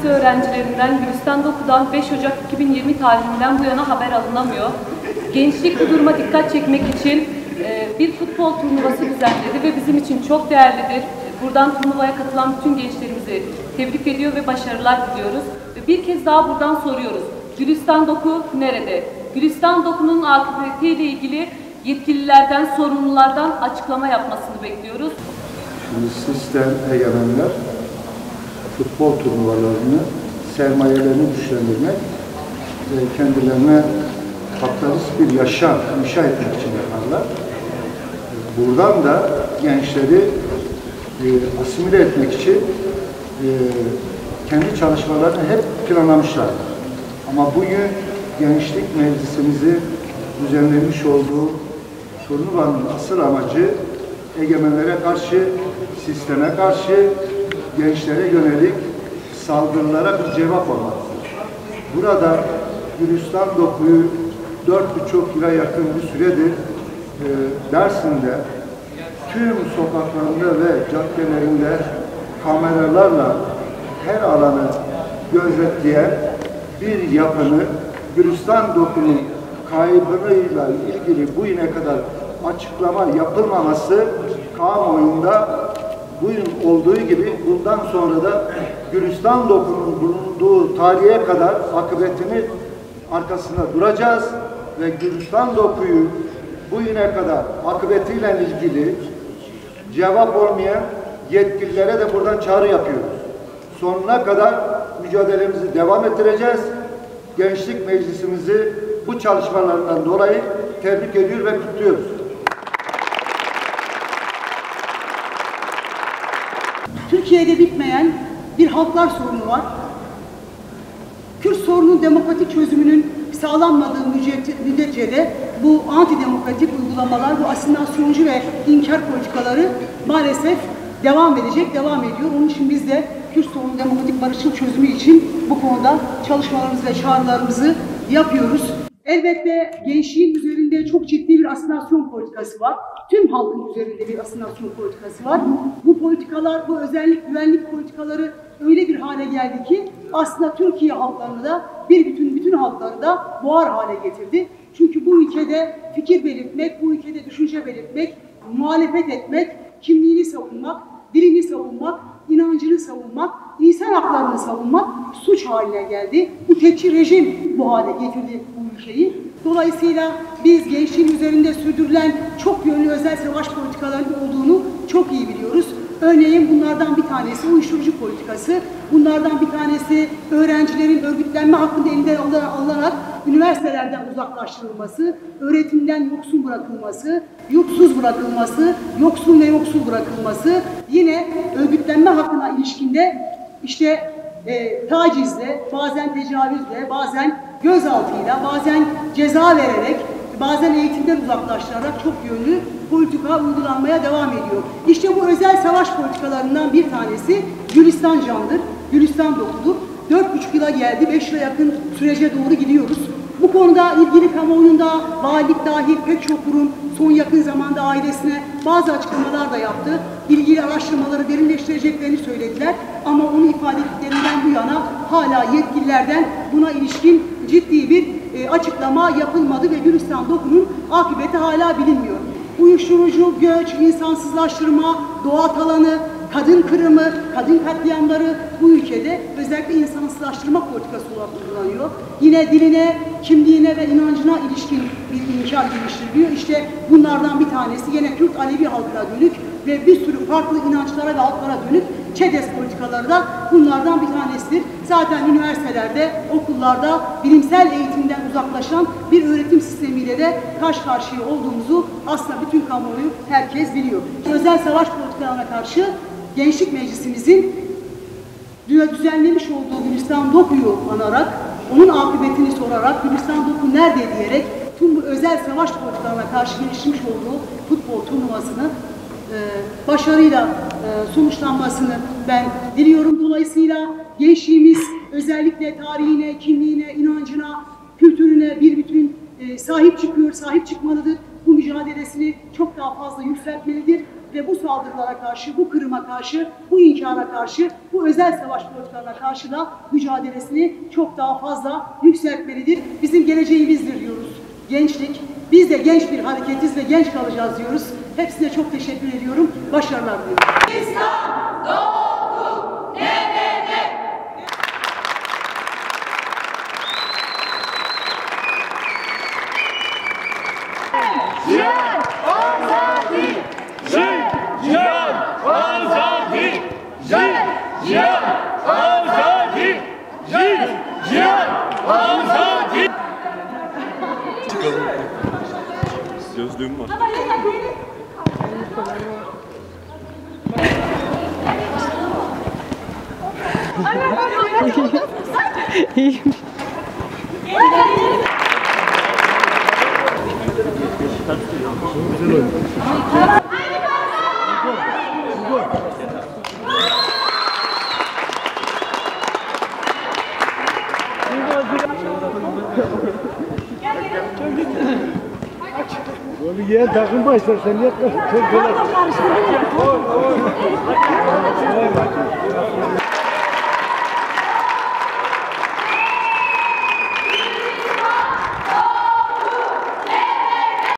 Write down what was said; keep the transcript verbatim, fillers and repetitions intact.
Lisesi öğrencilerinden Gülistan Doku'dan beş Ocak iki bin yirmi tarihinden bu yana haber alınamıyor. Gençlik bu duruma dikkat çekmek için bir futbol turnuvası düzenledi ve bizim için çok değerlidir. Buradan turnuvaya katılan bütün gençlerimizi tebrik ediyor ve başarılar diliyoruz. Ve bir kez daha buradan soruyoruz. Gülistan Doku nerede? Gülistan Doku'nun akıbetiyle ilgili yetkililerden, sorumlulardan açıklama yapmasını bekliyoruz. Şimdi sistem egemenler futbol turnuvalarını, sermayelerini güçlendirmek ve kendilerine kapitalist bir yaşam inşa etmek için yaparlar. Buradan da gençleri e, asimile etmek için e, kendi çalışmalarını hep planlamışlar. Ama bugün Gençlik Meclisimizin düzenlemiş olduğu turnuvanın asıl amacı egemenlere karşı, sisteme karşı, gençlere yönelik saldırılara bir cevap olmalıdır. Burada Gülistan Doku'yu dört buçuk yıla yakın bir süredir e, Dersim'de tüm sokaklarında ve caddelerinde kameralarla her alanı gözetleyen bir yapını Gülistan Doku'nun kaybıyla ilgili bu yine kadar açıklama yapılmaması kamuoyunda bugün olduğu gibi bundan sonra da Gülistan Doku'nun bulunduğu tarihe kadar akıbetini arkasında duracağız ve Gülistan Doku'yu bugüne kadar akıbetiyle ilgili cevap olmayan yetkililere de buradan çağrı yapıyoruz. Sonuna kadar mücadelemizi devam ettireceğiz. Gençlik Meclisimizi bu çalışmalarından dolayı tebrik ediyor ve kutluyoruz. Türkiye'de bitmeyen bir halklar sorunu var. Kürt sorunun demokratik çözümünün sağlanmadığı müddetçe de bu antidemokratik uygulamalar, bu asimilasyoncu ve inkar politikaları maalesef devam edecek, devam ediyor. Onun için biz de Kürt sorunun demokratik barışçıl çözümü için bu konuda çalışmalarımızı ve çağrılarımızı yapıyoruz. Elbette gençliğin üzerinde çok ciddi bir asimilasyon politikası var. Tüm halkın üzerinde bir asimilasyon politikası var. Bu politikalar, bu özellik güvenlik politikaları öyle bir hale geldi ki aslında Türkiye halklarını da bir bütün bütün halkları da boğar hale getirdi. Çünkü bu ülkede fikir belirtmek, bu ülkede düşünce belirtmek, muhalefet etmek, kimliğini savunmak, dilini savunmak, inancını savunmak, insan haklarını savunmak suç haline geldi. Bu tekçi rejim bu hale getirdi bu ülkeyi. Dolayısıyla biz gençliğin üzerinde sürdürülen çok yönlü özel savaş politikalarının olduğunu çok iyi biliyoruz. Örneğin bunlardan bir tanesi uyuşturucu politikası, bunlardan bir tanesi öğrencilerin örgütlenme hakkında elinden alınarak üniversitelerden uzaklaştırılması, öğretimden yoksun bırakılması, yurtsuz bırakılması, yoksul ve yoksul bırakılması, yine örgütlenme hakkına ilişkinde işte e, tacizle, bazen tecavüzle, bazen gözaltıyla, bazen ceza vererek, bazen eğitimden uzaklaştırarak çok yönlü politika uygulanmaya devam ediyor. İşte bu özel savaş politikalarından bir tanesi Gülistan Can'dır, Gülistan Doku'dur. Dört buçuk yıla geldi, beş yıla yakın sürece doğru gidiyoruz. Bu konuda ilgili kamuoyunda valilik dahil pek çok kurum son yakın zamanda ailesine bazı açıklamalar da yaptı. İlgili araştırmaları derinleştireceklerini söylediler. Ama onu ifade ettiklerinden bu yana hala yetkililerden buna ilişkin ciddi bir e, açıklama yapılmadı ve Gülistan Doku'nun akıbeti hala bilinmiyor. Uyuşturucu, göç, insansızlaştırma, doğa talanı, kadın kırımı, kadın katliamları bu ülkede özellikle insansızlaştırma politikası olarak uygulanıyor. Yine diline, kimliğine ve inancına ilişkin bir inkar geliştiriliyor. İşte bunlardan bir tanesi yine Kürt Alevi halkına dönük ve bir sürü farklı inançlara ve halklara dönük ÇEDES politikaları da bunlardan bir tanesidir. Zaten üniversitelerde, okullarda bilimsel eğitimden uzaklaşan bir öğretim sistemiyle de karşı karşıya olduğumuzu aslında bütün kamuoyu herkes biliyor. Özel savaş politikalarına karşı Gençlik Meclisimizin düzenlemiş olduğu Gülistan Doku'yu anarak, onun akıbetini sorarak, Gülistan Doku nerede diyerek tüm bu özel savaş politikalarına karşı geliştirmiş olduğu futbol turnuvasını e, başarıyla e, sonuçlanmasını ben diliyorum. Dolayısıyla gençliğimiz özellikle tarihine, kimliğine, inancına, kültürüne bir bütün e, sahip çıkıyor, sahip çıkmalıdır. Bu mücadelesini çok daha fazla yükseltmelidir ve bu saldırılara karşı, bu kırıma karşı, bu inkara karşı, bu bu özel savaş politikalarına karşı da mücadelesini çok daha fazla yükseltmelidir. Bizim geleceğimizdir diyoruz. Gençlik. Biz de genç bir hareketiz ve genç kalacağız diyoruz. Hepsine çok teşekkür ediyorum. Başarılar diliyorum. İslam doğdu nerede? Cihan azadi! Cihan azadi! Cihan azadi! Cihan azadi! Çıkalım. Gözlüğüm var. İyiyim. Onu yeğen takılma istersen niye karıştırdın?